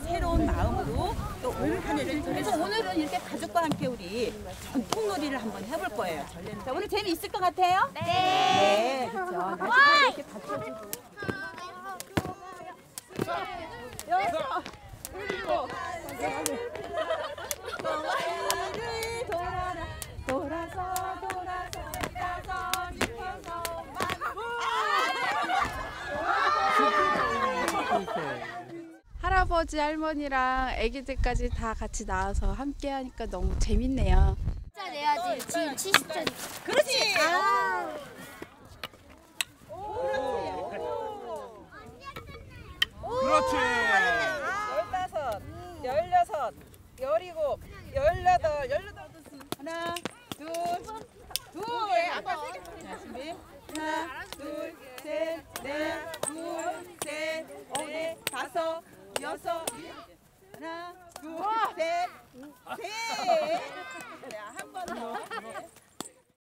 새로운 마음으로 또 올 한 해를 그래서 오늘은 이렇게 가족과 함께 우리 전통놀이를 한번 해볼 거예요. 자, 오늘 재미있을 것 같아요? 네. 네, 그렇죠. 같이 이렇게 받쳐주고. 여섯, 일곱, 동아리를 돌아라, 돌아서 싶어서 할아버지 할머니랑 아기들까지 다 같이 나와서 함께 하니까 너무 재밌네요. 진짜 내야지. 지금 70점. 그렇지. 그렇지. 15, 16, 17, 18. 하나, 둘, 아까 세 개. 자, 준비. 하나, 둘, 셋, 넷, 둘, 셋, 넷, 다섯, 여섯. 하나, 둘, 셋, 셋.